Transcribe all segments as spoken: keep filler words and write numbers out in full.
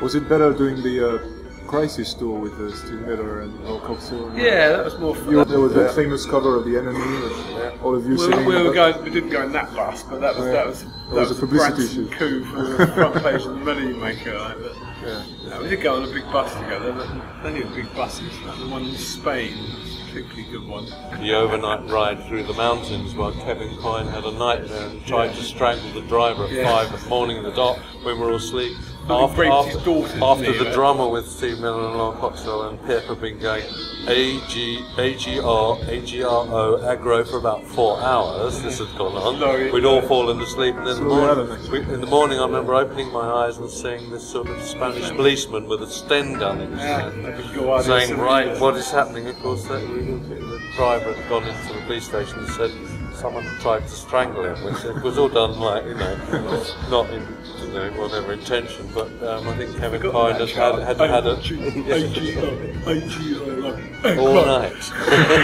Was it better doing the uh, Crisis tour with uh, Steve Miller and Al Coxell? Yeah, that was more fun. You, there was that famous cover of The Enemy with yeah. all of you we, sitting. We, were going, we didn't go in that bus, but that was yeah. that was that, that was, was a publicity shoot. coup for the front page of the Money Maker. Right? But, yeah. No, we did go on a big bus together. Plenty of big buses. Like the one in Spain, was a particularly good one. The overnight ride through the mountains, while Kevin Coyne had a nightmare and tried yeah. to strangle the driver at yeah. five in the morning in the dark when we were all asleep. After, after, daughters, after the drummer with Steve Miller and Laurie Coxell and Pip had been going A G A G R A G R O aggro for about four hours, this had gone on. No, We'd all fallen aslein, and in the, morning, we, in the morning I remember opening my eyes and seeing this sort of Spanish policeman with a Sten gun in his hand, saying, right, what is happening? Of course, the, the driver had gone into the police station and said someone tried to strangle him, which it was all done like, you know, not in, you know, whatever intention, but um, I think Kevin Coyne had had, had, had a... all night.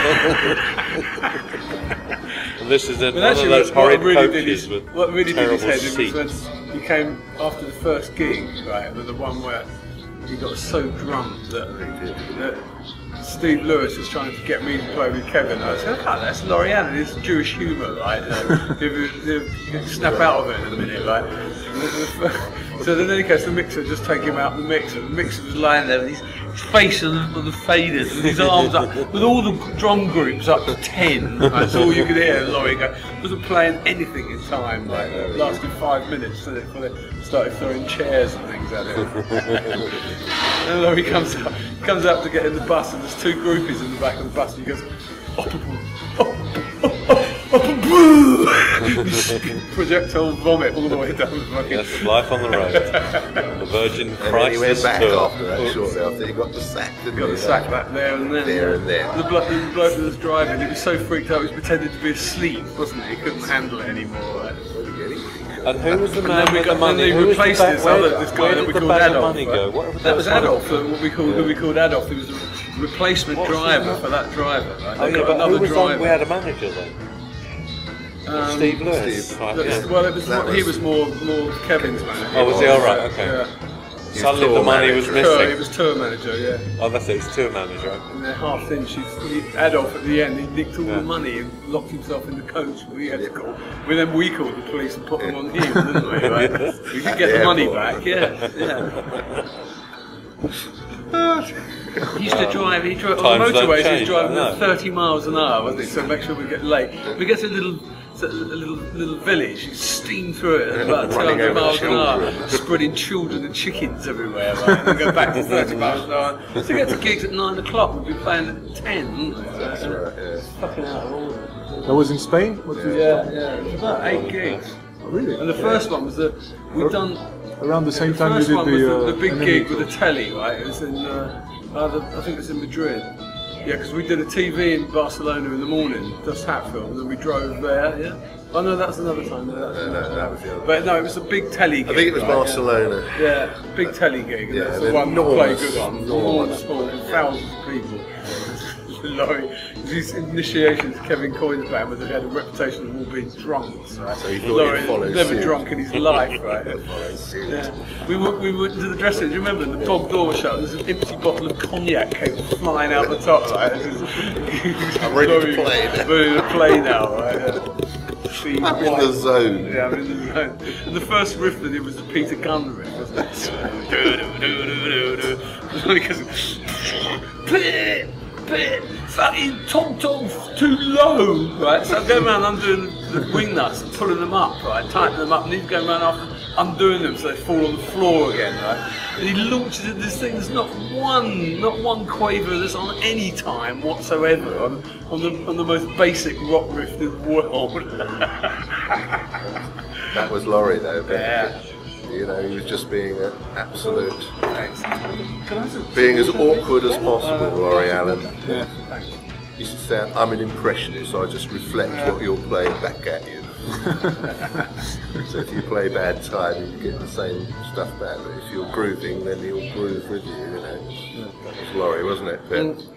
And this is in one of those horrid coaches with what really terrible did his head seats. was when he came after the first gig, right, the one where he got so drunk that, that Steve Lewis was trying to get me to play with Kevin. I said, oh, that's Laurie Allan, it's Jewish humour, right? You know, snap out of it in a minute, right? So then he goes to the mixer, just take him out of the mixer. The mixer was lying there with his, his face on the, on the faders and his arms up, with all the drum groups up to ten. That's all you could hear. Laurie go, wasn't playing anything in time. Like, it lasted five minutes before they started throwing chairs and things at him. And Laurie comes up, comes up to get in the bus, and there's two groupies in the back of the bus, and he goes, oh, oh, oh, oh, oh, projectile vomit all the way down the fucking... Yes, life on the road. The Virgin Christ. And then he went back tour. after that, shortly after he got the sack, didn't got he? the sack back there and then. There and then. The bloke, the bloke that was driving, he was so freaked out, he was pretending to be asleep, wasn't he? He couldn't handle it anymore. Right? And who was the man and then we with got, the money? Then they replaced this other this guy that we called Adolf. Money go? What, that was Adolf, uh, what we called, yeah. who we called Adolf. He was a replacement What's driver for that driver. Right? Oh, yeah, but another who was driver. On, we had a manager then. Um, Steve Lewis. Steve. Right, yeah. Well, it was, more, was he was more more Kevin's manager. Oh, was he all right? Okay. Yeah. Suddenly the money was missing. Tour, he was tour manager, yeah. Oh, that's it. It's tour manager. And then half in, she's Adolf at the end. He nicked all yeah. the money and locked himself in the coach. We had to call. Well, then we called the police and put them on him, didn't we? Right? We could get the money back. Yeah, yeah. He used to drive. He drove on the motorways. He was driving at thirty miles an hour, wasn't he? So make sure we get late. We get to a little. A little little village, you steam through it at about two hundred miles an hour, spreading children and chickens everywhere, right? And then go back to thirty miles an hour. So we get to gigs at nine o'clock, we'd be playing at ten, wouldn't we? That's right, yeah. Fucking out of order. That was in Spain? What yeah, yeah, yeah. It was about eight gigs. Oh, really? And the first one was the, we'd done... Around the same time you did the... The first one was uh, the, the big gig with the telly, right? It was in, uh, uh, the, I think it was in Madrid. Yeah, because we did a T V in Barcelona in the morning, just Hatfield, and then we drove there, yeah? Oh no, that's another time. No, that was, no, no, that was the other. But no, it was a big telly gig. I think it was right? Barcelona. Yeah, yeah, big telly gig. Yeah, that's the one that played good on. Enormous, enormous, thousands of people. Laurie, his initiation to Kevin Coyne's band, where they had a reputation of all being drunks. Right? So he thought Laurie he'd follow never suit. drunk in his life, right? Yeah. We went, we went to the dressing room. Do you remember the dog door was shut? And there's an empty bottle of cognac came flying out the top. Right? I'm ready Laurie, to play. Ready to play now, right? I'm in the zone. Yeah, I'm in the zone. And the first riff that it was the Peter Gunn riff, wasn't it? do do do do do. Because Pip, Pip, fucking tom tom too low, right? So I'm going around undoing the, the wing nuts and pulling them up, right? Tightening them up, and he's going around after undoing them so they fall on the floor again, right? And he launches into this thing. There's not one, not one quaver that's on any time whatsoever on, on the on the most basic rock riff in the world. That was Laurie though. But yeah. You know, he was just being an absolute, Thanks. being as awkward as possible, Laurie Allan. Yeah. Thanks. He used to say, I'm an impressionist, so I just reflect yeah. what you're playing back at you. So if you play bad time, you get the same stuff back. But if you're grooving, then he'll groove with you. You know, that was Laurie, wasn't it? But,